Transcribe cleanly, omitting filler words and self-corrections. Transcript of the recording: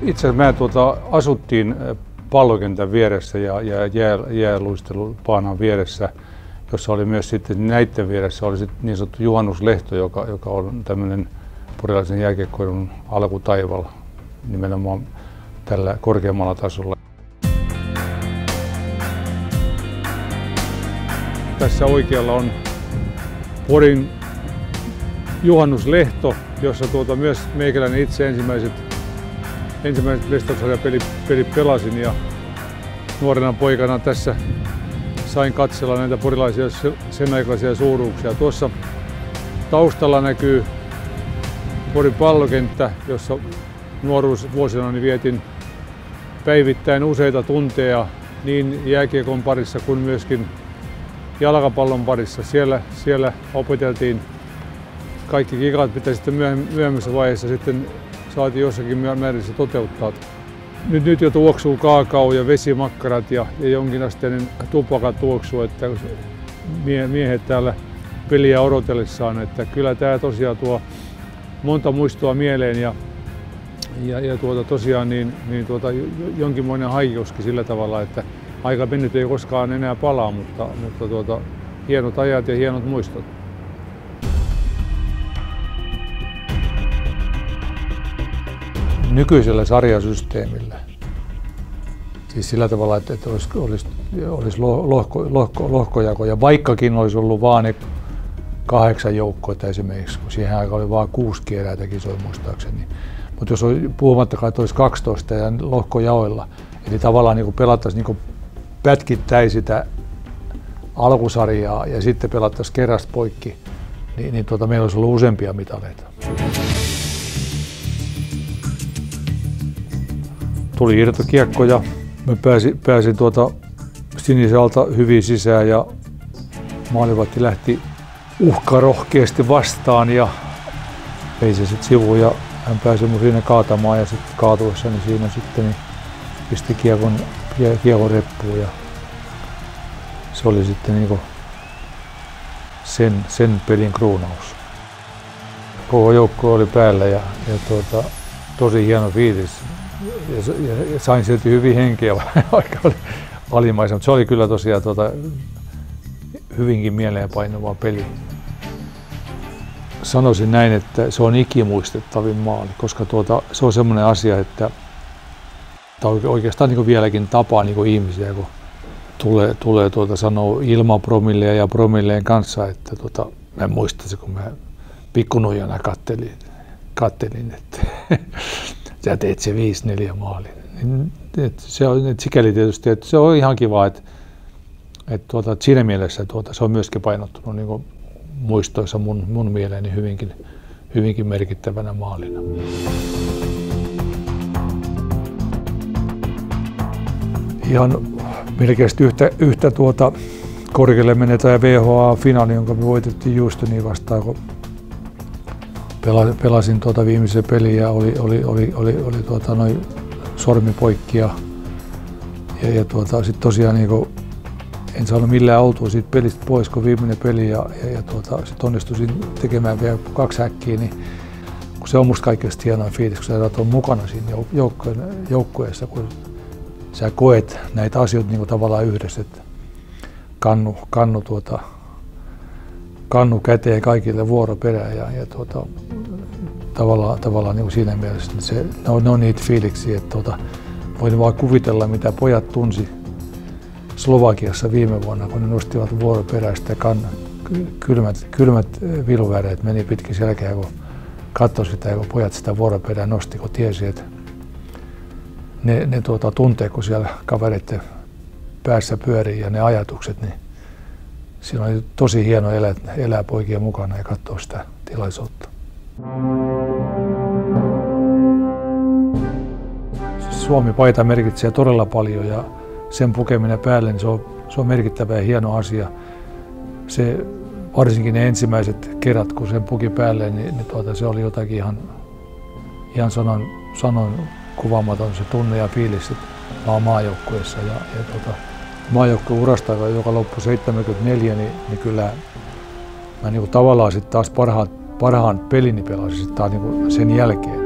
Itse asiassa me asuttiin pallokentän vieressä ja jääluistelupaanan vieressä, jossa oli myös sitten näiden vieressä oli sitten niin sanottu juhannuslehto, joka on tämmöinen porilaisen jääkiekkoilun alkutaival nimenomaan tällä korkeammalla tasolla. Tässä oikealla on Porin juhannuslehto, jossa myös meikäläinen itse ensimmäiset Veikkausliigan pelasin ja nuorena poikana tässä sain katsella näitä porilaisia sen aikaisia suuruuksia. Tuossa taustalla näkyy Porin pallokenttä, jossa nuoruusvuosina vietin päivittäin useita tunteja niin jääkiekon parissa kuin myöskin jalkapallon parissa. Siellä opeteltiin kaikki kikat, mitä sitten myöhemmässä vaiheessa sitten saatiin jossakin määrissä toteuttaa. Nyt jo tuoksuu kaakao ja vesimakkarat ja jonkinasteinen tupaka tuoksuu, että miehet täällä peliä odotellessaan, että kyllä tämä tosiaan tuo monta muistoa mieleen ja tosiaan jonkinmoinen haikeuski sillä tavalla, että aika mennyt ei koskaan enää palaa, mutta hienot ajat ja hienot muistot. Nykyisellä sarjasysteemillä, siis sillä tavalla, että olisi lohkojako ja vaikkakin olisi ollut vain ne 8 joukkoa esimerkiksi, kun siihen aikaan oli vain 6 eräitä kisoja muistaakseni. Mutta jos puhumattakaan, että olisi 12 ja lohkojaoilla, eli tavallaan niin pelattaisiin niin pätkittäin sitä alkusarjaa ja sitten pelattaisiin kerrasta poikki, niin meillä olisi ollut useampia mitaleita. Tuli irtokiekko ja mä pääsin siniseltä hyvin sisään ja maalivahti lähti uhkarohkeasti vastaan ja vei se sitten sivuun ja hän pääsi mun siinä kaatamaan ja sitten kaatuessani siinä sitten niin pisti kiekon reppuun ja se oli sitten niinku sen pelin kruunaus. Koko joukko oli päällä ja tosi hieno fiilis. Ja sain silti hyvin henkeä, vaikka oli alimaisen, mutta se oli kyllä tosiaan hyvinkin mieleenpainuva peli. Sanoisin näin, että se on ikimuistettavin maali, koska se on semmoinen asia, että oikeastaan niin vieläkin tapaa niin ihmisiä, kun tulee sanoo ilman promilleja ja promilleen kanssa, että mä en muista se, kun mä pikkunuijana kattelin, että sä teet se 5-4 maalin. Se on sikäli tietysti, että se on ihan kiva, että siinä mielessä se on myöskin painottunut niin muistoissa mun mieleeni hyvinkin merkittävänä maalina. Ihan melkein yhtä korkealle menetään VHA-finaali, jonka me voitettiin Houstoniin vastaan, kun pelasin viimeisen pelin ja oli noin sormi poikki ja sit tosiaan niinku en saanut millään oltua siitä pelistä pois, kun viimeinen peli ja sit onnistuisin tekemään vielä 2 häkkiä, niin kun se on musta kaikista hienoin fiilis, kun sä oot mukana siinä joukkueessa, kun sä koet näitä asioita niinku tavallaan yhdessä, että kannu käteen kaikille vuoroperään ja tavallaan niin siinä mielessä ne on niitä fiiliksiä, että voin vaan kuvitella, mitä pojat tunsi Slovakiassa viime vuonna, kun ne nostivat vuoroperäistä kylmät viluväreet meni pitkin selkeä, kun katsoi sitä ja kun pojat sitä vuoroperää nosti, kun tiesi, että ne tuntee, kun siellä kavereiden päässä pyörii ja ne ajatukset, niin siinä oli tosi hieno elää poikien mukana ja katsoa sitä tilaisuutta. Suomi-paita merkitsee todella paljon ja sen pukeminen päälle niin se on merkittävä ja hieno asia. Se, varsinkin ne ensimmäiset kerrat, kun sen puki päälle, niin se oli jotakin ihan sanon kuvaamaton se tunne ja fiilis, että mä oon maajoukkueessa. Maajoukkueurasta, joka loppui 74, niin kyllä mä tavallaan sitten taas parhaan pelini pelasin taas sen jälkeen.